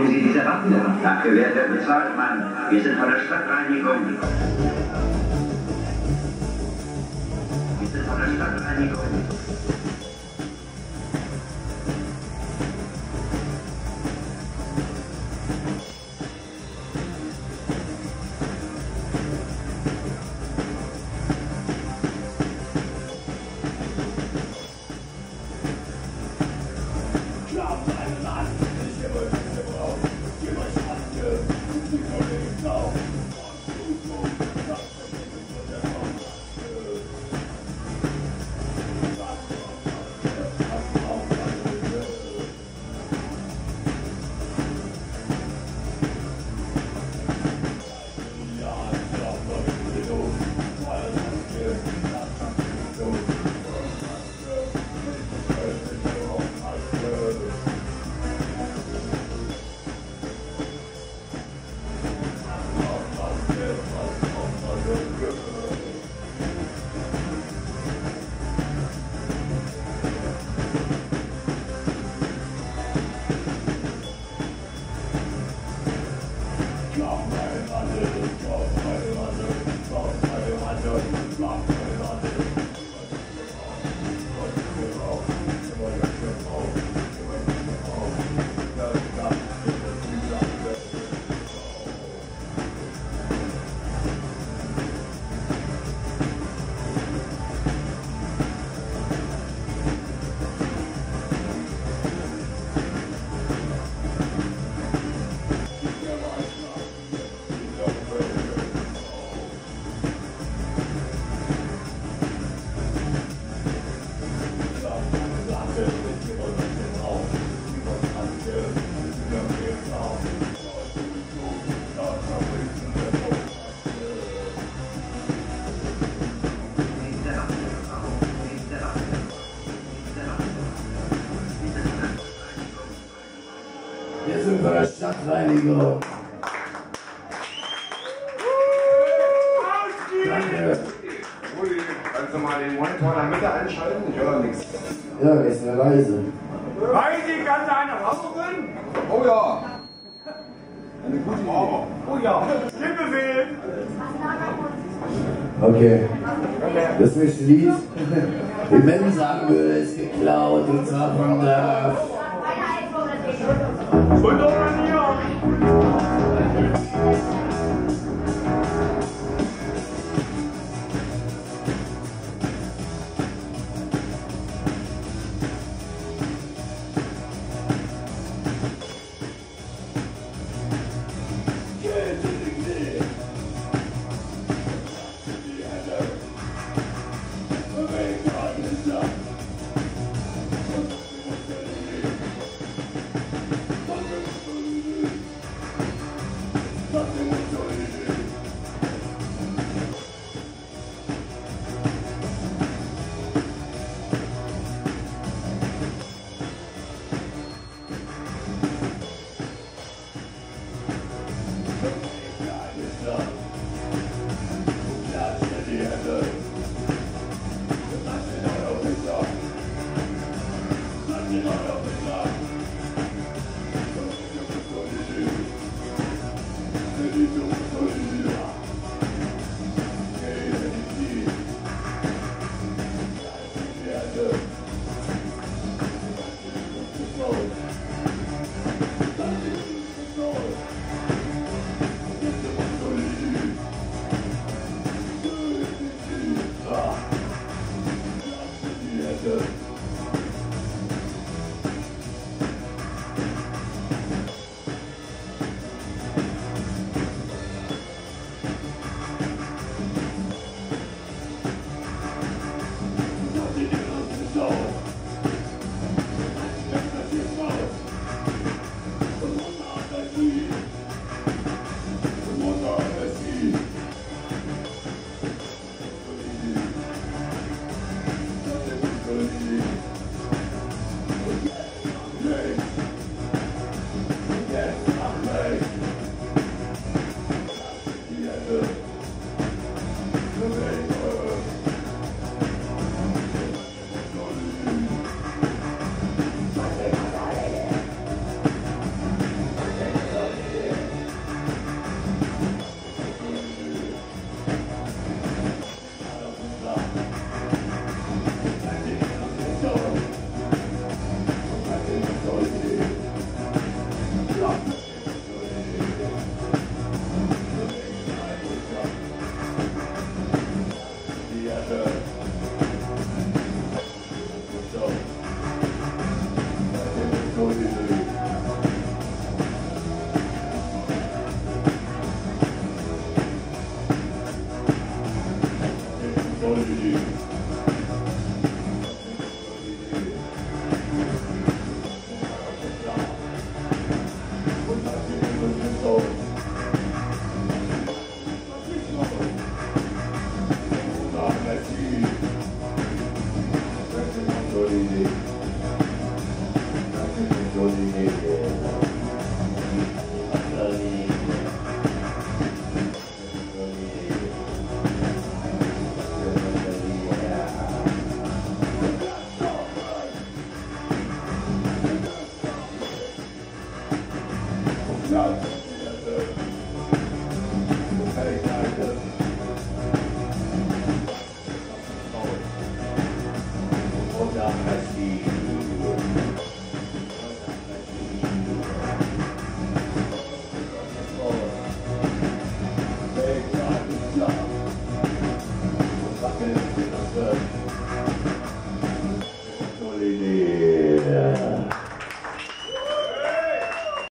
Nehmen Sie diese Waffen. Dafür wird er bezahlt, Mann. Wir sind von der Stadtreinigung. Wir sind von der Stadtreinigung. Wir sind bei der Stadtreinigung. Danke. Kannst du mal den Monitor in der Mitte einschalten? Ich höre nichts. Ja, der ist eine Reise. Reisi, kannst du eine rauchen? Oh ja. Eine gute Idee. Oh ja. Stimmebefehl. Okay. Das nächste Lied, wie Ben sagen würde, ist geklaut und zwar von der... Jolly